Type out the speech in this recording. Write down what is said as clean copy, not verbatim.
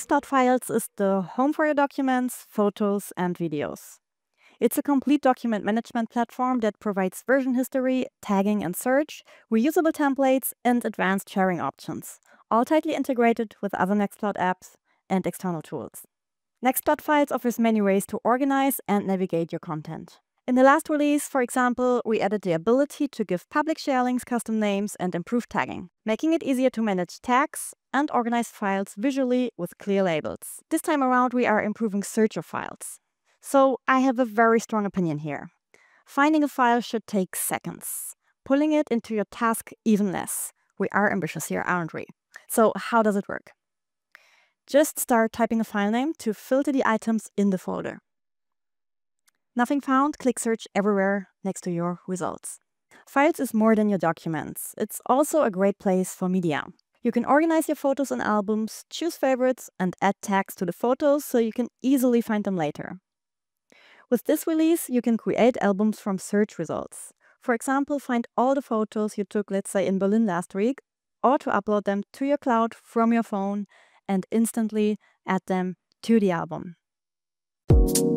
Nextcloud Files is the home for your documents, photos, and videos. It's a complete document management platform that provides version history, tagging and search, reusable templates, and advanced sharing options, all tightly integrated with other Nextcloud apps and external tools. Nextcloud Files offers many ways to organize and navigate your content. In the last release, for example, we added the ability to give public share links custom names and improve tagging, making it easier to manage tags and organize files visually with clear labels. This time around, we are improving search of files. So I have a very strong opinion here. Finding a file should take seconds. Pulling it into your task even less. We are ambitious here, aren't we? So how does it work? Just start typing a file name to filter the items in the folder. Nothing found? Click search everywhere next to your results. Files is more than your documents. It's also a great place for media. You can organize your photos and albums, choose favorites, and add tags to the photos so you can easily find them later. With this release, you can create albums from search results. For example, find all the photos you took, let's say, in Berlin last week, or to upload them to your cloud from your phone and instantly add them to the album.